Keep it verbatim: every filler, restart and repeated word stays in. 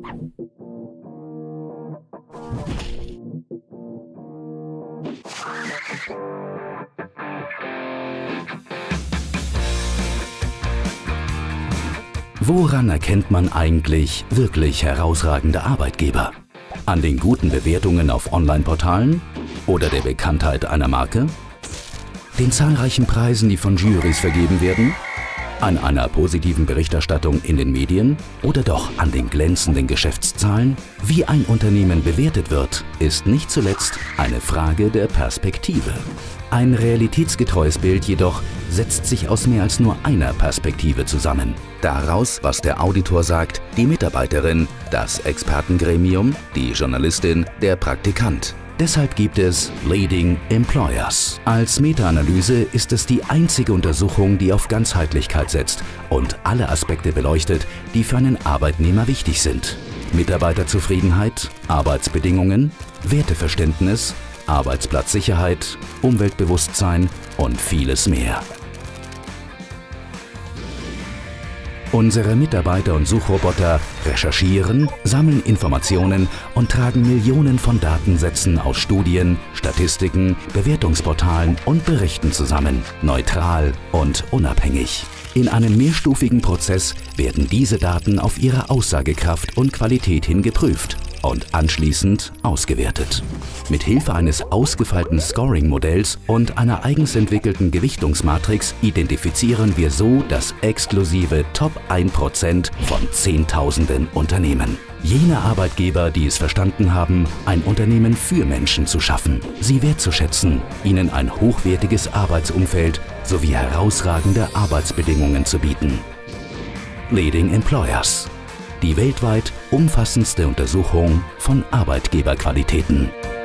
Woran erkennt man eigentlich wirklich herausragende Arbeitgeber? An den guten Bewertungen auf Online-Portalen oder der Bekanntheit einer Marke? Den zahlreichen Preisen, die von Jurys vergeben werden? An einer positiven Berichterstattung in den Medien oder doch an den glänzenden Geschäftszahlen? Wie ein Unternehmen bewertet wird, ist nicht zuletzt eine Frage der Perspektive. Ein realitätsgetreues Bild jedoch setzt sich aus mehr als nur einer Perspektive zusammen. Daraus, was der Auditor sagt, die Mitarbeiterin, das Expertengremium, die Journalistin, der Praktikant. Deshalb gibt es Leading Employers. Als Meta-Analyse ist es die einzige Untersuchung, die auf Ganzheitlichkeit setzt und alle Aspekte beleuchtet, die für einen Arbeitnehmer wichtig sind. Mitarbeiterzufriedenheit, Arbeitsbedingungen, Werteverständnis, Arbeitsplatzsicherheit, Umweltbewusstsein und vieles mehr. Unsere Mitarbeiter und Suchroboter recherchieren, sammeln Informationen und tragen Millionen von Datensätzen aus Studien, Statistiken, Bewertungsportalen und Berichten zusammen, neutral und unabhängig. In einem mehrstufigen Prozess werden diese Daten auf ihre Aussagekraft und Qualität hin geprüft und anschließend ausgewertet. Mit Hilfe eines ausgefeilten Scoring-Modells und einer eigens entwickelten Gewichtungsmatrix identifizieren wir so das exklusive Top ein Prozent von Zehntausenden Unternehmen. Jene Arbeitgeber, die es verstanden haben, ein Unternehmen für Menschen zu schaffen, sie wertzuschätzen, ihnen ein hochwertiges Arbeitsumfeld sowie herausragende Arbeitsbedingungen zu bieten. Leading Employers. Die weltweit umfassendste Untersuchung von Arbeitgeberqualitäten.